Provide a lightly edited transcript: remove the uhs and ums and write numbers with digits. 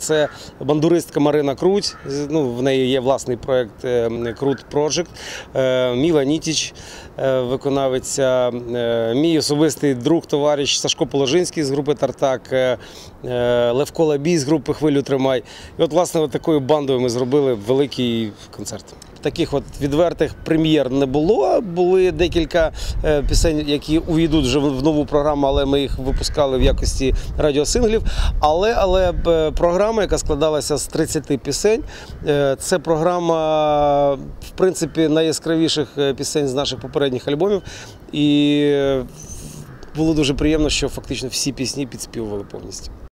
це бандуристка Марина Круть, ну, в неї є власний проєкт Крут Project, Міла Нітіч, виконавиця, мій особистий друг, товариш Сашко Положинський з групи «Тартак», Левко Лабій з групи «Хвилю тримай». І от, власне, такою бандою ми зробили великий концерт. Таких от відвертих прем'єр не було, були декілька пісень, які увійдуть вже в нову програму, але ми їх випускали в якості радіосинглів. Але програма, яка складалася з 30 пісень, це програма, в принципі, найяскравіших пісень з наших попередніх альбомів. І було дуже приємно, що фактично всі пісні підспівували повністю.